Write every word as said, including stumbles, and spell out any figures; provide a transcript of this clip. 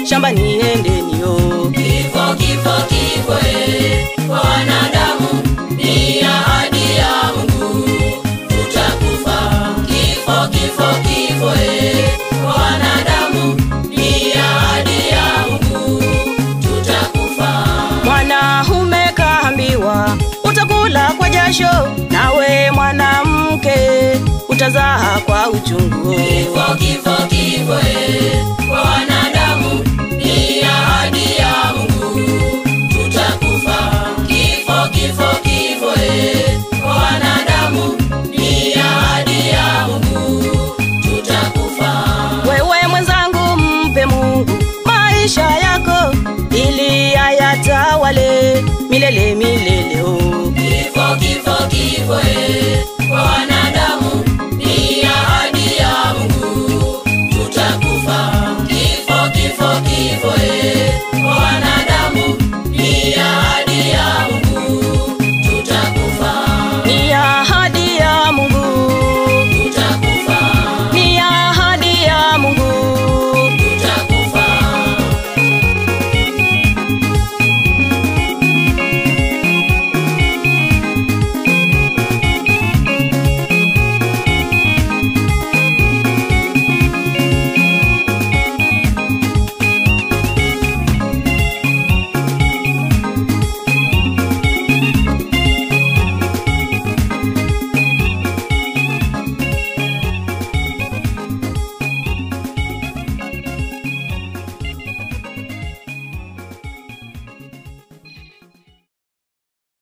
shambani endeni yo. Kifo, kifo, kifo, eh, kwa wanadamu ni ahadi ya Mungu, tutakufa. Kifo, kifo, kifo, eh, kwa wanadamu ni ahadi ya Mungu, tutakufa. Mwanaume kaambiwa utakula kwa jasho, nawe mwanamke utazaa kwa uchungu. Kifo, kifo, kifo, eh, kwa wanadamu ni ahadi ya Mungu, tutakufa. Kifo, kifo, kifo, eh, kwa wanadamu ni ahadi ya Mungu, tutakufa. Wewe mwenzangu, mpe Mungu maisha yako ili ayatawale milele milele. Oh, Kifo, kifo, kifo, eh, kwa wanadamu ni ahadi ya Mungu, tutakufa. Kifo, kifo, kifo, eh, kwa wanadamu ni ahadi